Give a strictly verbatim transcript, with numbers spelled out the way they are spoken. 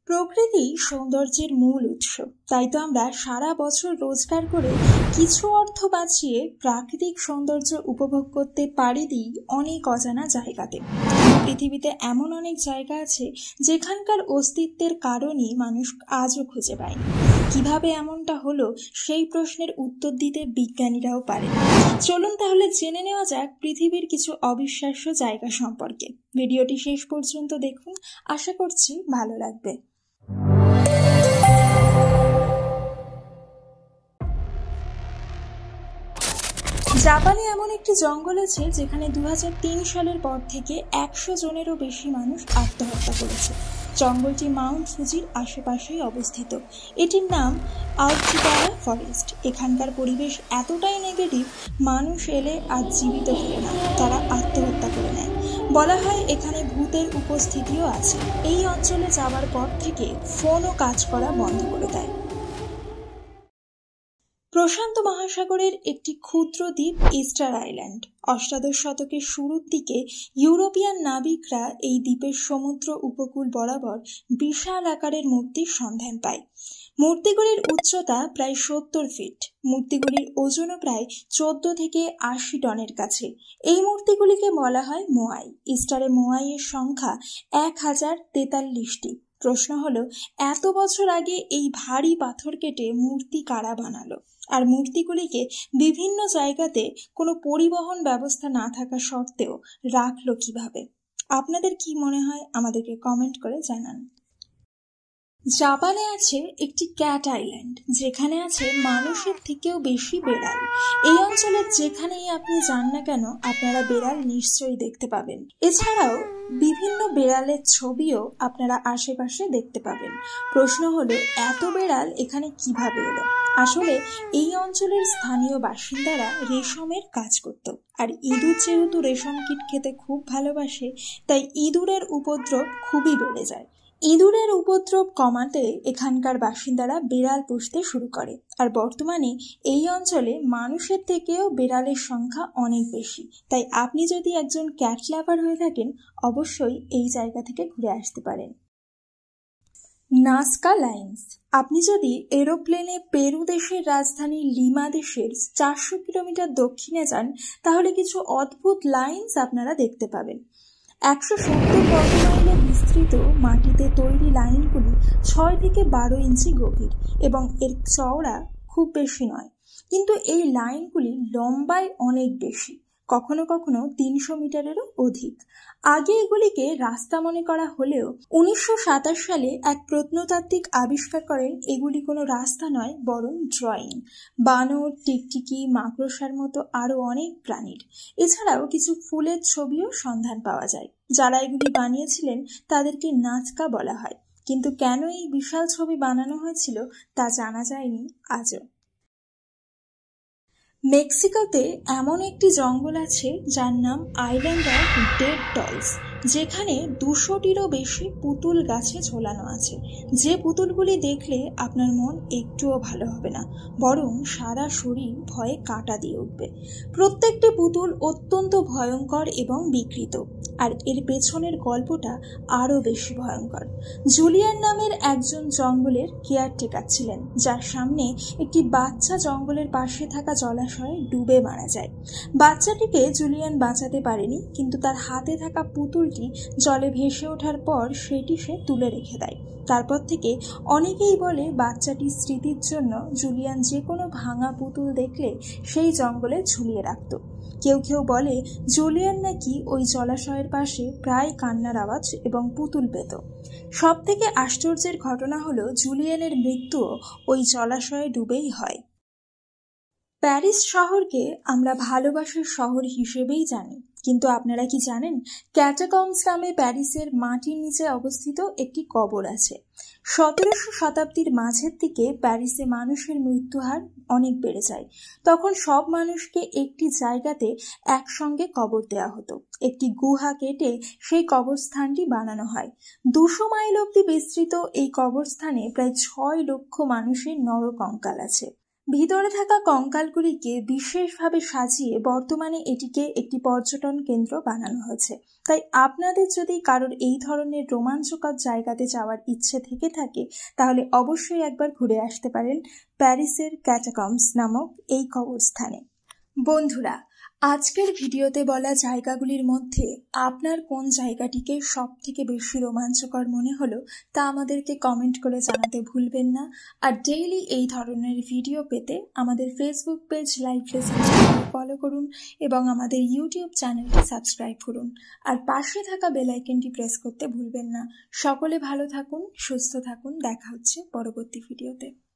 প্রকৃতি সৌন্দর্যের মূল উৎস, তাই তো আমরা সারা বছর রোজগার করে কিছু অর্থ বাঁচিয়ে প্রাকৃতিক সৌন্দর্য উপভোগ করতে পাড়ি দিই অনেক অজানা জায়গাতে। পৃথিবীতে এমন অনেক জায়গা আছে যেখানকার অস্তিত্বের কারণই মানুষ আজও খুঁজে পায়। কিভাবে এমনটা হলো সেই প্রশ্নের উত্তর দিতে বিজ্ঞানীরাও পারেন। চলুন তাহলে জেনে নেওয়া যাক পৃথিবীর কিছু অবিশ্বাস্য জায়গা সম্পর্কে। ভিডিওটি শেষ পর্যন্ত দেখুন, আশা করছি ভালো লাগবে। জাপানে এমন একটি জঙ্গল আছে যেখানে দু হাজার তিন সালের পর থেকে একশো জনেরও বেশি মানুষ আত্মহত্যা করেছে। জঙ্গলটি মাউন্ট ফুজির আশেপাশেই অবস্থিত। এটির নাম আউচিগারা ফরেস্ট। এখানকার পরিবেশ এতটাই নেগেটিভ, মানুষ এলে আর জীবিত ফেরে না, তারা আত্মহত্যা করে নেয়। বলা হয় এখানে ভূতের উপস্থিতিও আছে। এই অঞ্চলে যাওয়ার পর থেকে ফোনও কাজ করা বন্ধ করে দেয়। প্রশান্ত মহাসাগরের একটি ক্ষুদ্র দ্বীপ ইস্টার আইল্যান্ড। অষ্টাদশ শতকের শুরুর দিকে ইউরোপিয়ান নাবিকরা এই দ্বীপের সমুদ্র উপকূল বরাবর বিশাল আকারের মূর্তির সন্ধান পায়। মূর্তিগুলির উচ্চতা প্রায় সত্তর ফিট, মূর্তিগুলির ওজনও প্রায় চোদ্দ থেকে আশি টনের কাছে। এই মূর্তিগুলিকে বলা হয় মোয়াই। ইস্টারে মোয়াইয়ের সংখ্যা এক হাজার তেতাল্লিশটি। প্রশ্ন হলো, এত বছর আগে এই ভারী পাথর কেটে মূর্তি কারা বানালো? আর মূর্তিগুলিকে বিভিন্ন জায়গাতে কোনো পরিবহন ব্যবস্থা না থাকা সত্ত্বেও রাখলো কিভাবে? আপনাদের কি মনে হয় আমাদেরকে কমেন্ট করে জানান। জাপানে আছে একটি ক্যাট আইল্যান্ড, যেখানে আছে মানুষের থেকেও বেশি বেড়াল। এই অঞ্চলের যেখানেই আপনি যান না কেন আপনারা বেড়াল নিশ্চয়ই দেখতে পাবেন। এছাড়াও বিভিন্ন বেড়ালের ছবিও আপনারা আশেপাশে দেখতে পাবেন। প্রশ্ন হলো, এত বেড়াল এখানে কিভাবে এলো? আসলে এই অঞ্চলের স্থানীয় বাসিন্দারা রেশমের কাজ করত, আর ইঁদুর যেহেতু রেশম কীট খেতে খুব ভালোবাসে, তাই ইঁদুরের উপদ্রব খুবই বেড়ে যায়। ইঁদুরের উপদ্রব কমাতে এখানকার বাসিন্দারা বেড়াল পুষতে শুরু করে, আর বর্তমানে এই অঞ্চলে মানুষের থেকেও বেড়ালের সংখ্যা অনেক বেশি। তাই আপনি যদি একজন ক্যাট লাভার হয়ে থাকেন, অবশ্যই এই জায়গা থেকে ঘুরে আসতে পারেন। Nazca lines. আপনি যদি এরোপ্লেনে পেরু দেশের রাজধানী লিমা দেশের চারশো কিলোমিটার দক্ষিণে যান, তাহলে কিছু অদ্ভুত লাইন্স আপনারা দেখতে পাবেন। একশো সত্তর বর্গমাইলে বিস্তৃত মাটিতে তৈরি লাইনগুলি ছয় থেকে বারো ইঞ্চি গভীর এবং এর চওড়া খুব বেশি নয়, কিন্তু এই লাইনগুলি লম্বায় অনেক বেশি, কখনো কখনো তিনশো মিটারেরও অধিক। আগে এগুলিকে রাস্তা মনে করা হলেও উনিশশো সাতাশ সালে এক প্রত্নতাত্ত্বিক আবিষ্কার করেন এগুলি কোনো রাস্তা নয়, বরং ড্রয়িং। বানর, টিকটিকি, মাকড়সার মতো আরো অনেক প্রাণীর। এছাড়াও কিছু ফুলের ছবিও সন্ধান পাওয়া যায়। যারা এগুলি বানিয়েছিলেন তাদেরকে নাজকা বলা হয়, কিন্তু কেন এই বিশাল ছবি বানানো হয়েছিল তা জানা যায়নি আজও। মেক্সিকোতে এমন একটি জঙ্গল আছে যার নাম আইল্যান্ড অফ ডেড ডলস, যেখানে দুশোটিরও বেশি পুতুল গাছে ঝোলানো আছে। যে পুতুলগুলি দেখলে আপনার মন একটুও ভালো হবে না, বরং সারা শরীর ভয়ে কাঁটা দিয়ে উঠবে। প্রত্যেকটি পুতুল অত্যন্ত ভয়ঙ্কর এবং বিকৃত, আর এর পেছনের গল্পটা আরও বেশি ভয়ঙ্কর। জুলিয়ান নামের একজন জঙ্গলের কেয়ারটেকার ছিলেন, যার সামনে একটি বাচ্চা জঙ্গলের পাশে থাকা জলাশয় ডুবে মারা যায়। বাচ্চাটিকে জুলিয়ান বাঁচাতে পারেনি, কিন্তু তার হাতে থাকা পুতুলটি জলে ভেসে ওঠার পর সেটি সে তুলে রেখে দেয়। তারপর থেকে অনেকেই বলে বাচ্চাটির স্মৃতির জন্য জুলিয়ান যে কোনো ভাঙা পুতুল দেখলে সেই জঙ্গলে ঝুলিয়ে রাখত। কেউ কেউ বলে জুলিয়ান নাকি ওই জলাশয়ের পাশে প্রায় কান্নার আওয়াজ এবং পুতুল পেত। সব থেকে আশ্চর্যের ঘটনা হলো জুলিয়ানের মৃত্যুও ওই জলাশয়ে ডুবেই হয়। প্যারিস শহরকে আমরা ভালোবাসার শহর হিসেবেই জানি, কিন্তু আপনারা কি জানেন ক্যাটাকম্বস নামে প্যারিসের মাটির নিচে অবস্থিত একটি কবর আছে। সতেরোশো শতাব্দীর মাঝের দিকে প্যারিসে মানুষের মৃত্যুহার অনেক বেড়ে যায়। তখন সব মানুষকে একটি জায়গাতে একসঙ্গে কবর দেওয়া হতো। একটি গুহা কেটে সেই কবরস্থানটি বানানো হয়। দুশো মাইল অব্দি বিস্তৃত এই কবরস্থানে প্রায় ছয় লক্ষ মানুষের নরকঙ্কাল আছে। ভিতরে থাকা কঙ্কালগুলিকে বিশেষভাবে সাজিয়ে বর্তমানে এটিকে একটি পর্যটন কেন্দ্র বানানো হয়েছে। তাই আপনাদের যদি কারোর এই ধরনের রোমাঞ্চকর জায়গাতে যাওয়ার ইচ্ছে থেকে থাকে তাহলে অবশ্যই একবার ঘুরে আসতে পারেন প্যারিসের ক্যাটাকম্বস নামক এই কবরস্থানে। বন্ধুরা, আজকের ভিডিওতে বলা জায়গাগুলির মধ্যে আপনার কোন জায়গাটিকে সব থেকে বেশি রোমাঞ্চকর মনে হলো তা আমাদেরকে কমেন্ট করে জানাতে ভুলবেন না। আর ডেইলি এই ধরনের ভিডিও পেতে আমাদের Facebook page live lesson follow করুন এবং আমাদের ইউটিউব চ্যানেলটি সাবস্ক্রাইব করুন। আর পাশে থাকা বেল আইকনটি প্রেস করতে ভুলবেন না। সকলে ভালো থাকুন, সুস্থ থাকুন, দেখা হচ্ছে পরবর্তী ভিডিওতে।